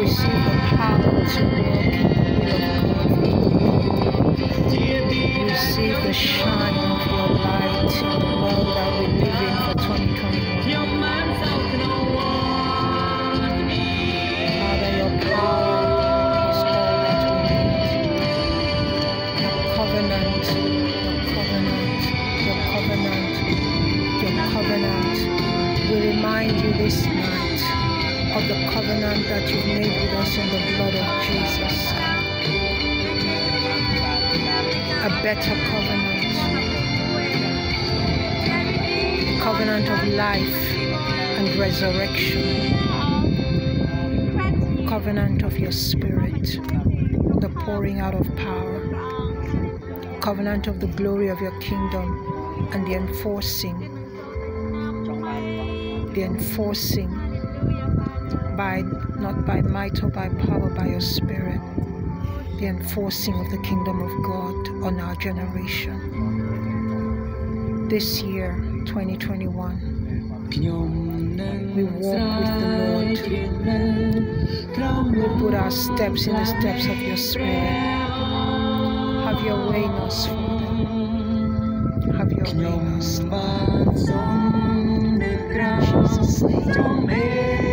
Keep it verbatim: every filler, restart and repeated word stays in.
receive the power to walk in the will of God. Receive the shine of your light in the world that we live in for twenty twenty-one. Father, your power is all that we need. Your covenant, your covenant, your covenant, your covenant. We remind you this night of the covenant that you've made with us in the blood of Jesus. A better covenant, covenant of life and resurrection, covenant of your spirit, the pouring out of power, covenant of the glory of your kingdom and the enforcing, the enforcing by, not by might or by power, by your spirit, the enforcing of the kingdom of God on our generation. This year, twenty twenty-one, we walk with the Lord. We put our steps in the steps of your spirit. Have your way in us, Father. Have your way in us, Lord. In Jesus' name.